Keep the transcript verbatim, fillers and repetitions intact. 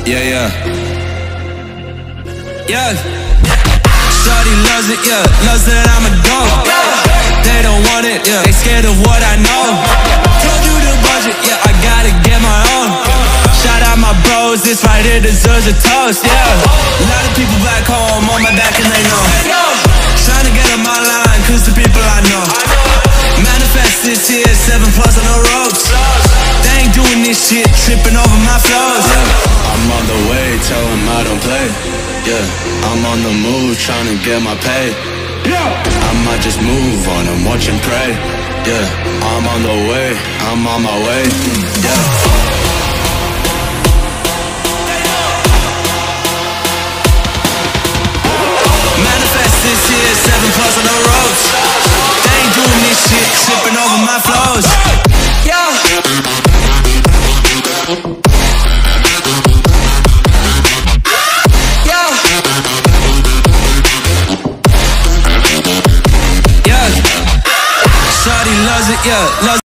Yeah, yeah. Yeah. Shawty loves it, yeah. Loves that I'm a dog. They don't want it, yeah. They scared of what I know. Told you the budget, yeah. I gotta get my own. Shout out my bros, this right here deserves a toast, yeah. A lot of people back home on my back and they know. Trying to get on my line, cause the people I know. Manifest this here, seven plus on the ropes. They ain't doing this shit, tripping over my flows. Yeah. I'm on the way, tell them I don't play. Yeah, I'm on the move, trying to get my pay. I might just move on and watch and pray. Yeah, I'm on the way, I'm on my way. Yeah. Manifest this here, seven plus on the ropes. They ain't doing this shit, tripping over my flows. Yeah. Yeah. Shawty loves it, yeah. Loves